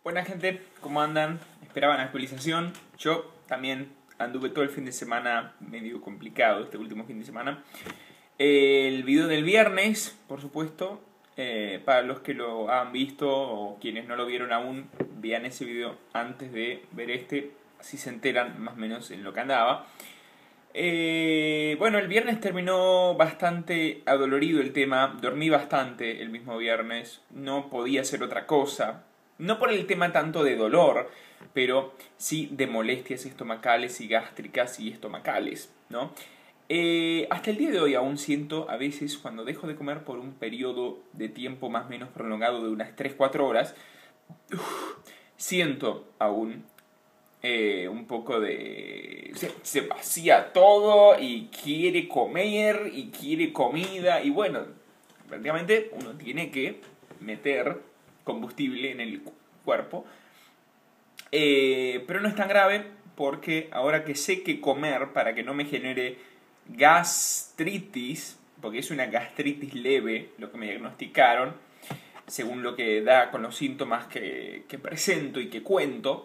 Buena gente, ¿cómo andan? ¿Esperaban actualización? Yo también anduve todo el fin de semana medio complicado, este último fin de semana. El video del viernes, por supuesto, para los que lo han visto o quienes no lo vieron aún, vean ese video antes de ver este, así se enteran más o menos en lo que andaba. Bueno, el viernes terminó bastante adolorido el tema, dormí bastante el mismo viernes, no podía hacer otra cosa. No por el tema tanto de dolor, pero sí de molestias estomacales y gástricas y estomacales, ¿no? Hasta el día de hoy aún siento a veces cuando dejo de comer por un periodo de tiempo más o menos prolongado de unas 3-4 horas, siento aún un poco de... Se vacía todo y quiere comer y quiere comida y bueno, prácticamente uno tiene que meter combustible en el cuerpo. Pero no es tan grave porque ahora que sé que comer para que no me genere gastritis, porque es una gastritis leve lo que me diagnosticaron, según lo que da con los síntomas que presento y que cuento.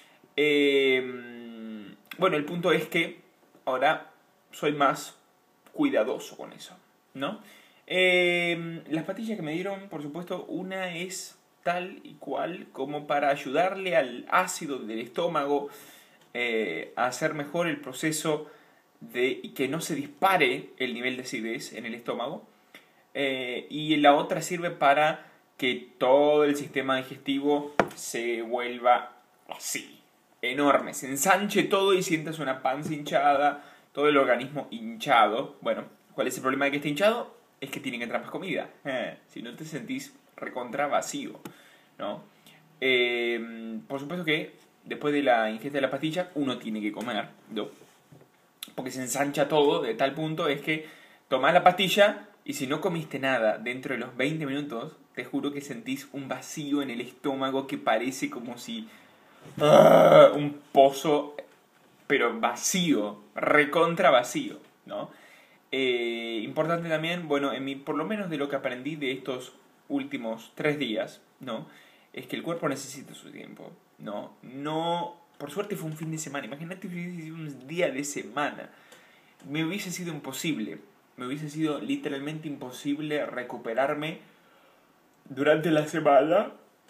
Bueno, el punto es que ahora soy más cuidadoso con eso, ¿no? Las pastillas que me dieron, por supuesto, una es tal y cual como para ayudarle al ácido del estómago a hacer mejor el proceso y que no se dispare el nivel de acidez en el estómago. Y la otra sirve para que todo el sistema digestivo se vuelva así, enorme, se ensanche todo y sientas una panza hinchada, todo el organismo hinchado. Bueno, ¿cuál es el problema de que esté hinchado? Es que tiene que entrar más comida. Si no te sentís recontra vacío, ¿no? Por supuesto que después de la ingesta de la pastilla uno tiene que comer, ¿no? Porque se ensancha todo de tal punto es que tomás la pastilla y si no comiste nada dentro de los 20 minutos, te juro que sentís un vacío en el estómago que parece como si... un pozo, pero vacío, recontra vacío, ¿no? Importante también, bueno, por lo menos de lo que aprendí de estos últimos 3 días, ¿no? Es que el cuerpo necesita su tiempo, ¿no? No, por suerte fue un fin de semana, imagínate si hubiese sido un día de semana, me hubiese sido imposible, me hubiese sido literalmente imposible recuperarme durante la semana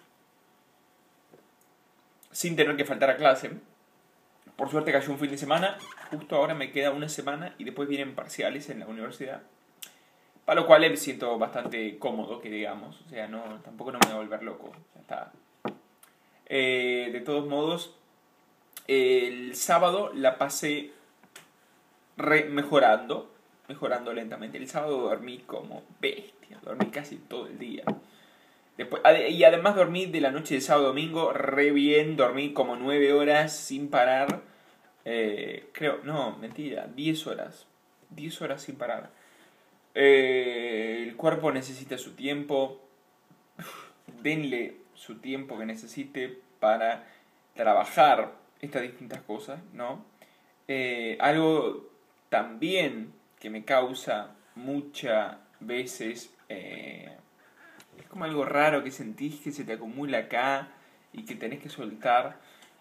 sin tener que faltar a clase. Por suerte cayó un fin de semana, justo ahora me queda una semana y después vienen parciales en la universidad. Para lo cual me siento bastante cómodo, que digamos. O sea, tampoco no me voy a volver loco. Ya está. De todos modos, el sábado la pasé mejorando lentamente. El sábado dormí como bestia, dormí casi todo el día. Y además dormí de la noche de sábado a domingo re bien, dormí como 9 horas sin parar. Creo, no, mentira, 10 horas. 10 horas sin parar. El cuerpo necesita su tiempo. Denle su tiempo que necesite para trabajar estas distintas cosas, ¿no? Algo también que me causa muchas veces... es como algo raro que sentís que se te acumula acá y que tenés que soltar.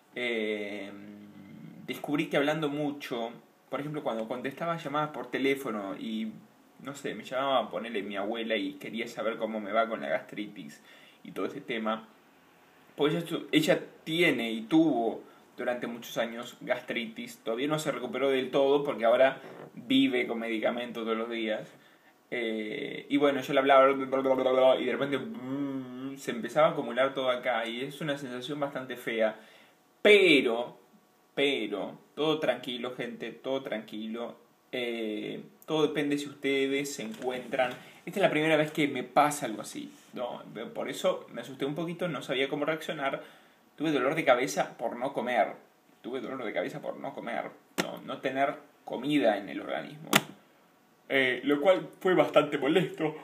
Descubrí que hablando mucho, por ejemplo, cuando contestaba llamadas por teléfono y, no sé, me llamaba a ponerle mi abuela y quería saber cómo me va con la gastritis y todo ese tema, pues ella tiene y tuvo durante muchos años gastritis. Todavía no se recuperó del todo porque ahora vive con medicamentos todos los días. Y bueno, yo le hablaba y de repente se empezaba a acumular todo acá y es una sensación bastante fea, pero todo tranquilo, gente, todo tranquilo. Todo depende si ustedes se encuentran. Esta es la primera vez que me pasa algo así, ¿no? Por eso me asusté un poquito, no sabía cómo reaccionar. Tuve dolor de cabeza por no comer, no tener comida en el organismo. Lo cual fue bastante molesto.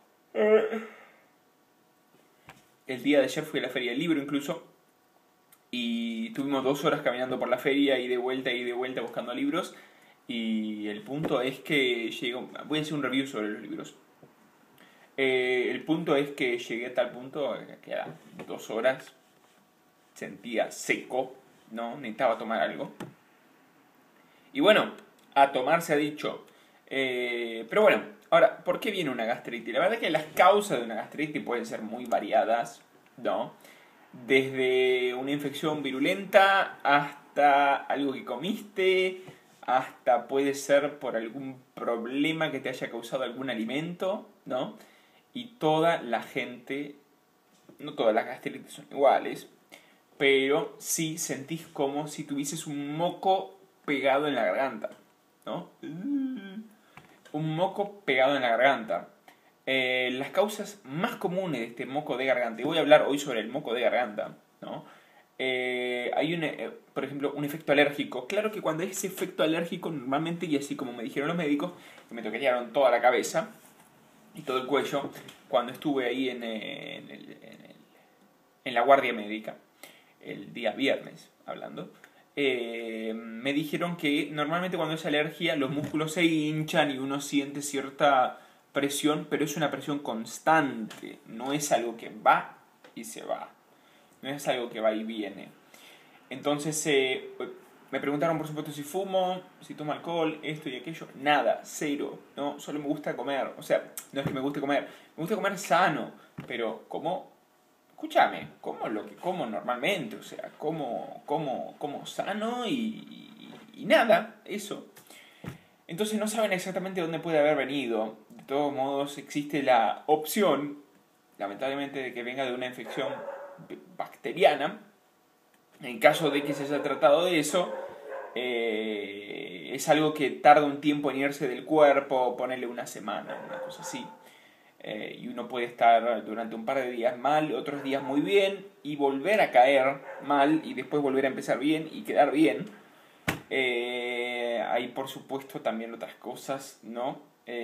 El día de ayer fui a la feria del libro incluso. Y tuvimos 2 horas caminando por la feria y de vuelta buscando libros. Y el punto es que voy a hacer un review sobre los libros. El punto es que llegué a tal punto que quedan 2 horas sentía seco, ¿no? Necesitaba tomar algo. Y bueno, a tomar se ha dicho. Pero bueno, ahora, ¿por qué viene una gastritis? La verdad es que las causas de una gastritis pueden ser muy variadas, ¿no? Desde una infección virulenta hasta algo que comiste, hasta puede ser por algún problema que te haya causado algún alimento, ¿no? Y toda la gente, no todas las gastritis son iguales, pero sí sentís como si tuvieses un moco pegado en la garganta, ¿no? Un moco pegado en la garganta. Las causas más comunes de este moco de garganta, y voy a hablar hoy sobre el moco de garganta, ¿no? Hay por ejemplo, un efecto alérgico. Claro que cuando hay ese efecto alérgico, normalmente, y así como me dijeron los médicos, que me tocaron toda la cabeza y todo el cuello, cuando estuve ahí en la guardia médica, el día viernes, hablando, me dijeron que normalmente cuando es alergia los músculos se hinchan y uno siente cierta presión, pero es una presión constante, no es algo que va y se va, no es algo que va y viene. Entonces me preguntaron por supuesto si fumo, si tomo alcohol, esto y aquello, nada, cero, no, solo me gusta comer, o sea, no es que me guste comer, me gusta comer sano, pero como, escúchame, como lo que como normalmente, o sea, como sano y nada, eso. Entonces no saben exactamente dónde puede haber venido. De todos modos, existe la opción, lamentablemente, de que venga de una infección bacteriana. En caso de que se haya tratado de eso, es algo que tarda un tiempo en irse del cuerpo, ponerle una semana, una cosa así. Y uno puede estar durante un par de días mal, otros días muy bien, y volver a caer mal, y después volver a empezar bien y quedar bien. Hay por supuesto también otras cosas, ¿no?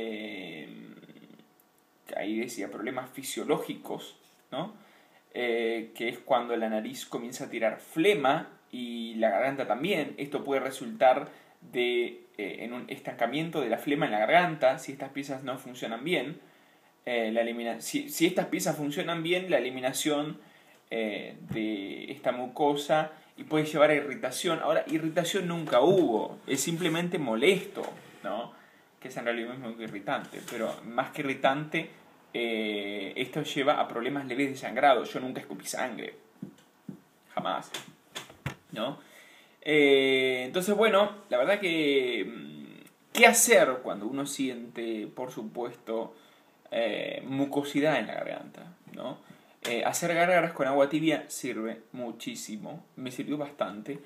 Ahí decía problemas fisiológicos, ¿no? Que es cuando la nariz comienza a tirar flema y la garganta también. Esto puede resultar en un estancamiento de la flema en la garganta si estas piezas no funcionan bien. Si estas piezas funcionan bien, la eliminación de esta mucosa y puede llevar a irritación. Ahora, irritación nunca hubo, es simplemente molesto, ¿no? Que es en realidad muy irritante, pero más que irritante, esto lleva a problemas leves de sangrado. Yo nunca escupí sangre, jamás, ¿no? Entonces, bueno, la verdad que ¿qué hacer cuando uno siente, por supuesto, mucosidad en la garganta, ¿no? Hacer gárgaras con agua tibia sirve muchísimo, me sirvió bastante.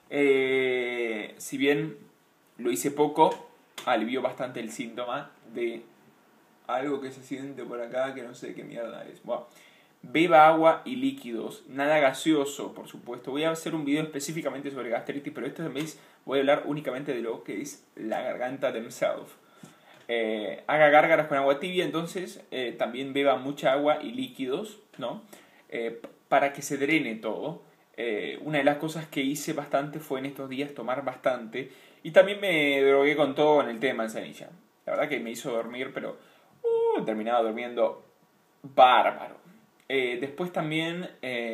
Si bien lo hice poco, alivió bastante el síntoma de algo que se siente por acá que no sé qué mierda es. Bueno, beba agua y líquidos, nada gaseoso, por supuesto. Voy a hacer un video específicamente sobre gastritis, pero esta vez voy a hablar únicamente de lo que es la garganta themselves. Haga gárgaras con agua tibia, entonces también beba mucha agua y líquidos, ¿no? Para que se drene todo. Una de las cosas que hice bastante fue en estos días tomar bastante, y también me drogué con todo en el té de manzanilla. La verdad que me hizo dormir, pero terminaba durmiendo bárbaro. Después también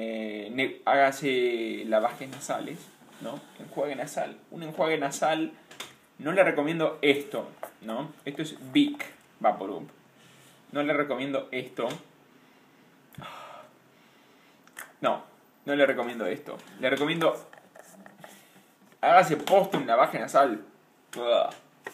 hágase lavajes nasales, ¿no? Enjuague nasal. Un enjuague nasal, no le recomiendo esto, ¿no? Esto es Vic Vaporub. No le recomiendo esto. No le recomiendo esto. Le recomiendo hágase poste un lavaje nasal. Ugh.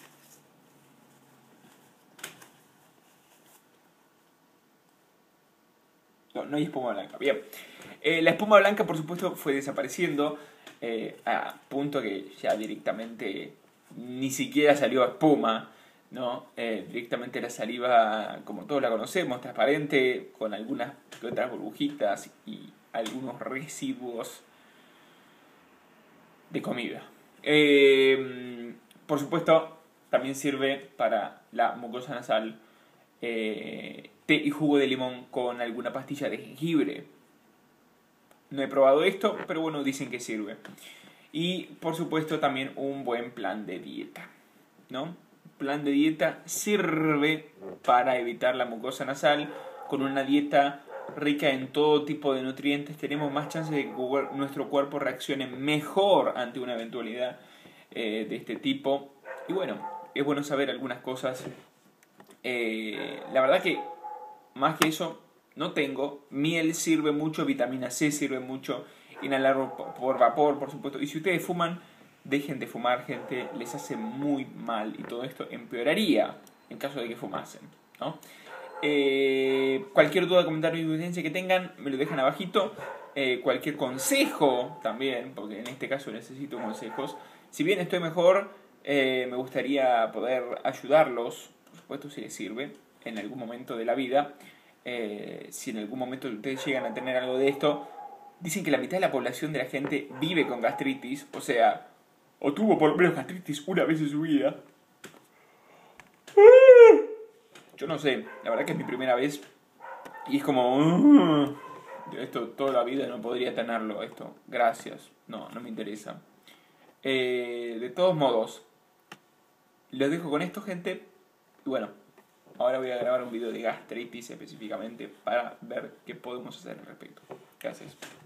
No hay espuma blanca. Bien. La espuma blanca, por supuesto, fue desapareciendo a punto que ya directamente ni siquiera salió espuma, ¿no? Directamente la saliva, como todos la conocemos, transparente, con algunas otras burbujitas y algunos residuos de comida. Por supuesto, también sirve para la mucosa nasal té y jugo de limón con alguna pastilla de jengibre. No he probado esto, pero bueno, dicen que sirve. Y por supuesto también un buen plan de dieta, ¿no? Plan de dieta sirve para evitar la mucosa nasal con una dieta rica en todo tipo de nutrientes, tenemos más chance de que nuestro cuerpo reaccione mejor ante una eventualidad de este tipo. Y bueno, es bueno saber algunas cosas. La verdad que más que eso no tengo. Miel sirve mucho, vitamina C sirve mucho, inhalar por vapor, por supuesto. Y si ustedes fuman, dejen de fumar, gente, les hace muy mal y todo esto empeoraría en caso de que fumasen, ¿no? Cualquier duda, comentario y evidencia que tengan, me lo dejan abajito. Cualquier consejo también, porque en este caso necesito consejos. Si bien estoy mejor, me gustaría poder ayudarlos, por supuesto si les sirve, en algún momento de la vida. Si en algún momento ustedes llegan a tener algo de esto, dicen que la mitad de la población de la gente vive con gastritis, o sea, o tuvo por lo menos gastritis una vez en su vida. Yo no sé, la verdad que es mi primera vez y es como... esto toda la vida no podría tenerlo, esto. Gracias. No, no me interesa. De todos modos, los dejo con esto, gente. Y bueno, ahora voy a grabar un video de gastritis específicamente para ver qué podemos hacer al respecto. Gracias.